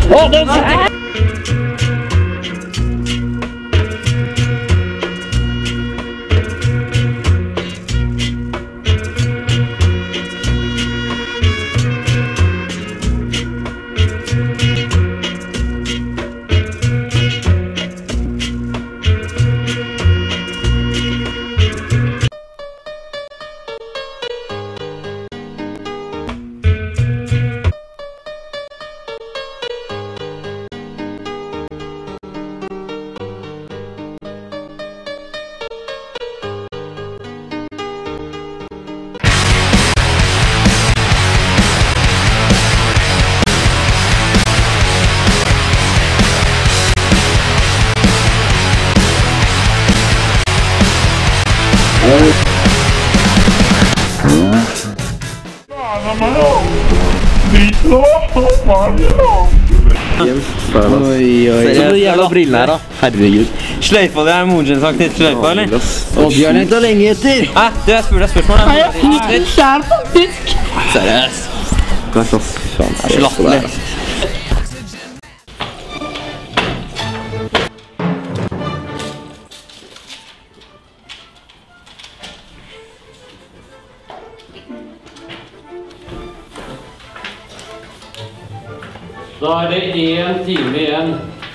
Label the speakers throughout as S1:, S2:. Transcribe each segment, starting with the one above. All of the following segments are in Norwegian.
S1: Oi, oi. Så det jævla brillene her da. Herregud. Sløyfa det Norwegian-sagt til sløyfa, eller? Å, Bjørn ikke lenge etter. Hæ? Du, jeg spør deg spørsmål. Nei, jeg fikk det selv faktisk. Seriøst. Klart ass. Faen, det er så latterlig.
S2: Da er det 1 time igjen.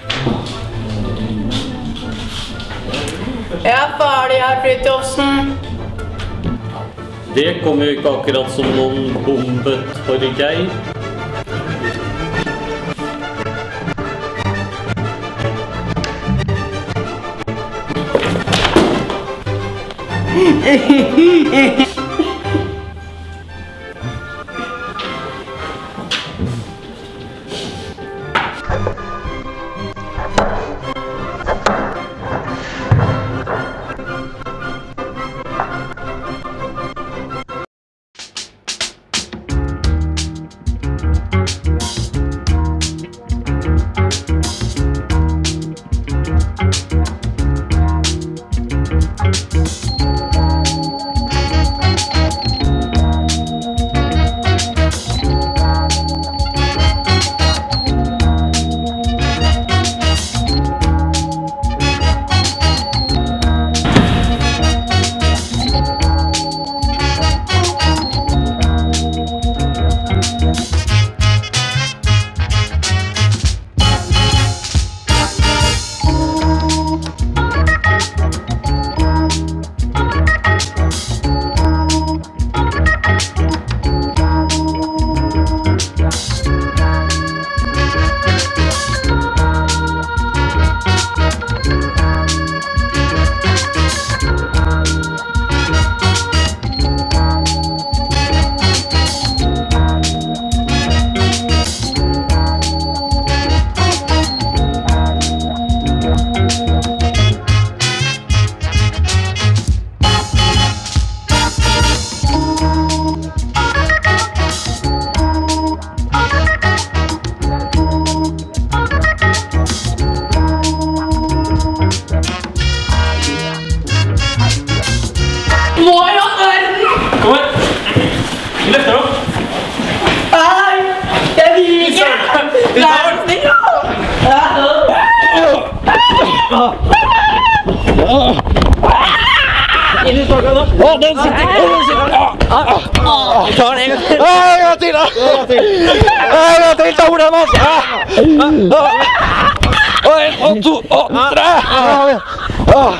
S3: Jeg er ferdig her, Fritjofsen.
S2: Det kommer jo ikke akkurat som noen bombet torgei.
S1: Inn i stokken da. Å, den sitter! Vi tar den en gang til. En gang til da! En gang til, ta bort den altså! En, to, tre!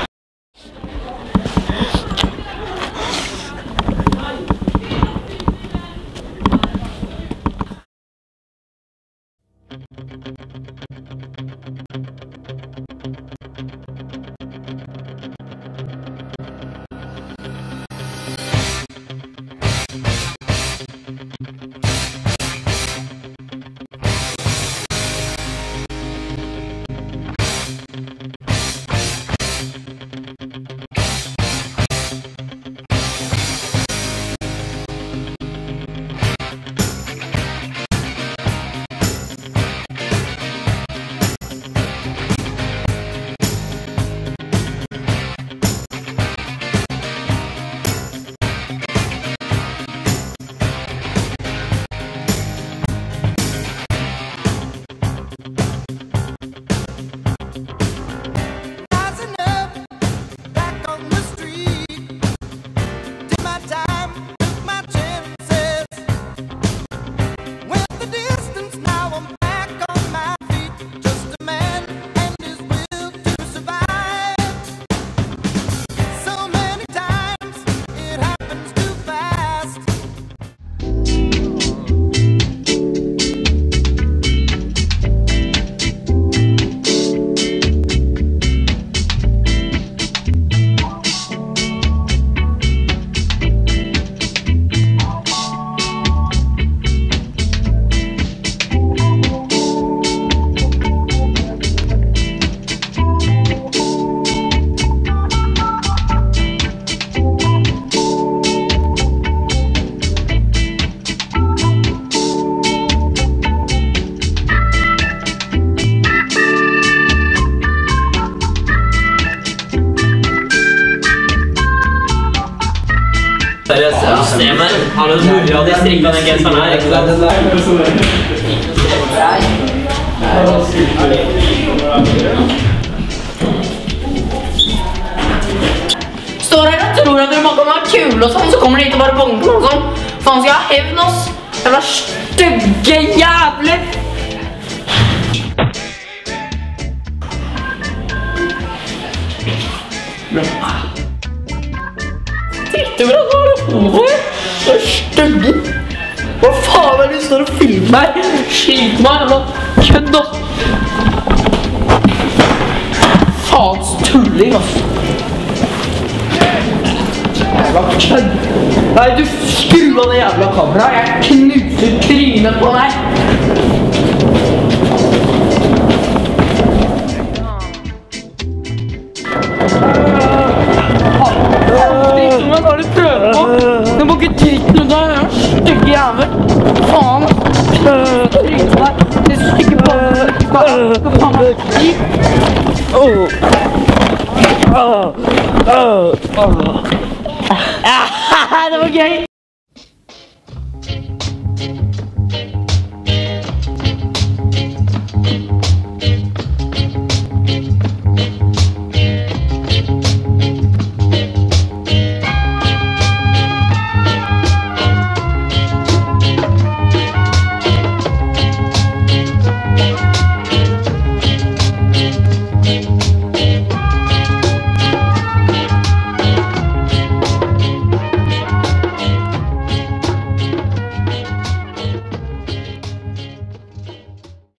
S1: Seriøst, systemet. Har du mulig av de strikket den genseren her, ikke sant?
S3: Står her og tror at dere må komme kule og sånn, så kommer de hit og bare banker noe sånn. Faen, skal jeg ha hevn, ass? Jævla stygge jævler! Titter bra, så har du hodet. Det er stygge. Hva faen er det du står og filmer meg? Skyt meg, jævla kødd, ass. Faens tulling, ass. Jævla kødd. Nei, du skru av det jævla kameraet. Jeg knuser trynet på deg. Hva har du prøvd på? Du må ikke dritten ut av deg, stygge jævel. Faen. Trynet på deg. Det stygge banen. Hva faen er det? Det var gøy!